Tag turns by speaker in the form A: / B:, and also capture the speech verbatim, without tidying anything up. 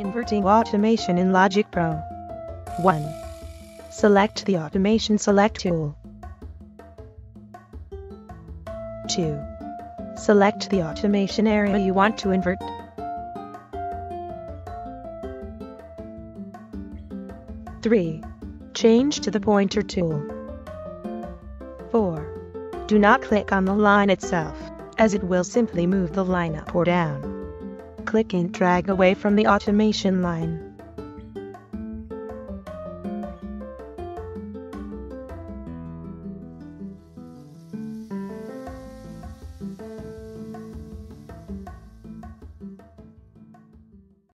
A: Inverting automation in Logic Pro. one. Select the Automation Select tool. two. Select the automation area you want to invert. three. Change to the pointer tool. four. Do not click on the line itself, as it will simply move the line up or down. Click and drag away from the automation line.